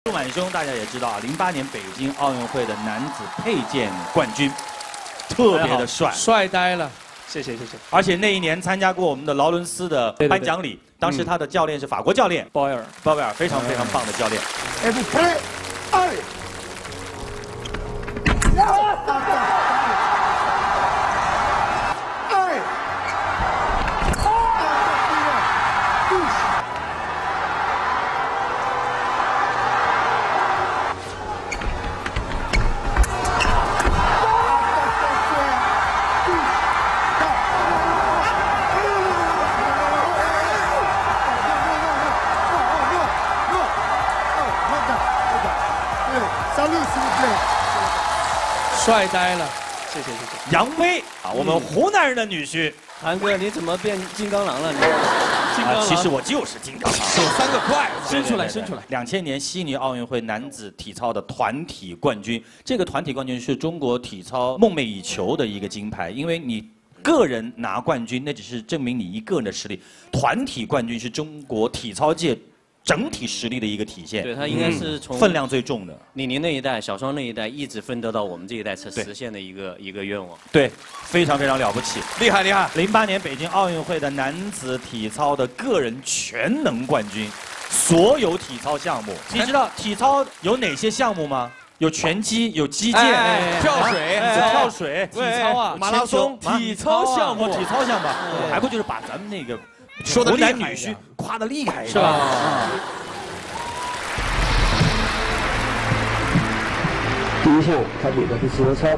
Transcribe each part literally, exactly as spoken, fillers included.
杜满兄大家也知道啊，零八年北京奥运会的男子佩剑冠军，特别的帅， 帅呆了。 谢谢谢谢， 而且那一年参加过我们的劳伦斯的颁奖礼，当时他的教练是法国教练鲍威尔， 鲍威尔非常非常棒的教练。 F K 二。 帅呆了， 谢谢谢谢。 杨威啊，我们湖南人的女婿。 韩哥，你怎么变金刚狼了？你金刚狼，其实我就是金刚狼， 手三个筷子， 伸出来，伸出来。两千年悉尼奥运会男子体操的团体冠军，这个团体冠军是中国体操梦寐以求的一个金牌，因为你个人拿冠军，那只是证明你一个人的实力，团体冠军是中国体操界 整体实力的一个体现， 对他应该是从分量最重的。 李宁那一代、小双那一代一直奋斗到我们这一代才实现的一个一个愿望。 对，非常非常了不起， 厉害厉害！ 零八年北京奥运会的男子体操的个人全能冠军，所有体操项目，你知道体操有哪些项目吗？ 有拳击，有击剑， 跳水， 跳水， 体操啊，马拉松，体操项目， 体操项目，还不就是把咱们那个说的湖南女婿夸的厉害， 是吧？ 第一项他比的是自由操，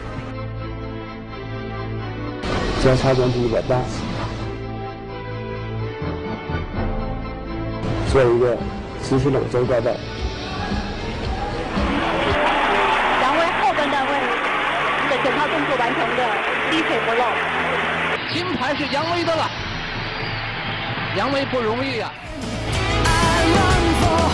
交叉转体一百八，做一个直行冷周挂带。 杨威后跟单位，这整套动作完成的滴水不漏。 金牌是杨威的了。 杨威不容易呀、啊。